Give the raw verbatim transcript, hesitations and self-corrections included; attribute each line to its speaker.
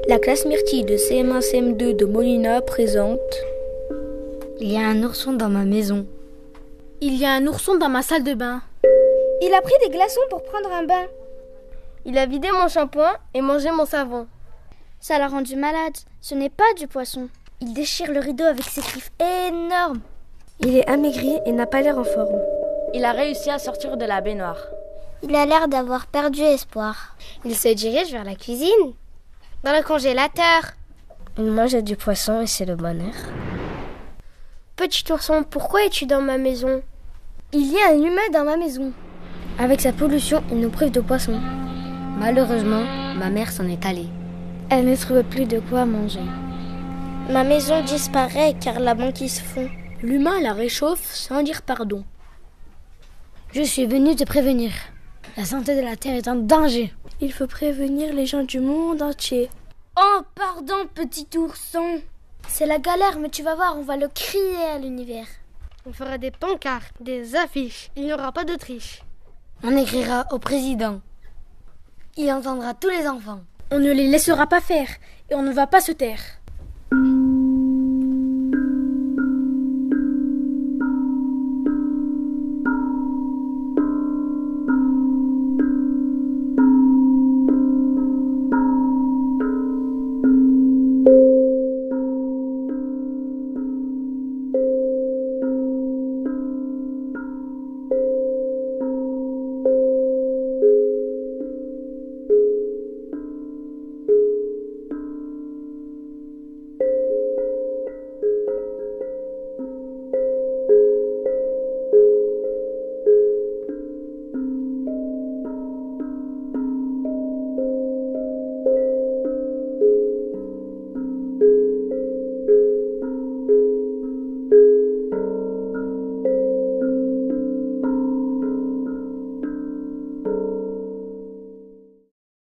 Speaker 1: La classe Myrtille de C M un C M deux de Molina présente.
Speaker 2: Il y a un ourson dans ma maison.
Speaker 3: Il y a un ourson dans ma salle de bain.
Speaker 4: Il a pris des glaçons pour prendre un bain.
Speaker 5: Il a vidé mon shampoing et mangé mon savon.
Speaker 4: Ça l'a rendu malade. Ce n'est pas du poisson. Il déchire le rideau avec ses griffes énormes.
Speaker 1: Il est amaigri et n'a pas l'air en forme.
Speaker 5: Il a réussi à sortir de la baignoire.
Speaker 4: Il a l'air d'avoir perdu espoir.
Speaker 6: Il se dirige vers la cuisine. Dans le congélateur.
Speaker 5: Il mange du poisson et c'est le bonheur.
Speaker 6: Petit ourson, pourquoi es-tu dans ma maison?
Speaker 4: Il y a un humain dans ma maison.
Speaker 2: Avec sa pollution, il nous prive de poissons. Malheureusement, ma mère s'en est allée.
Speaker 4: Elle ne trouve plus de quoi manger.
Speaker 6: Ma maison disparaît car la banquise fond.
Speaker 1: L'humain la réchauffe sans dire pardon.
Speaker 2: Je suis venue te prévenir. La santé de la Terre est en danger.
Speaker 1: Il faut prévenir les gens du monde entier.
Speaker 4: Oh, pardon, petit ourson. C'est la galère, mais tu vas voir, on va le crier à l'univers.
Speaker 6: On fera des pancartes, des affiches. Il n'y aura pas de triche.
Speaker 2: On écrira au président. Il entendra tous les enfants.
Speaker 3: On ne les laissera pas faire et on ne va pas se taire.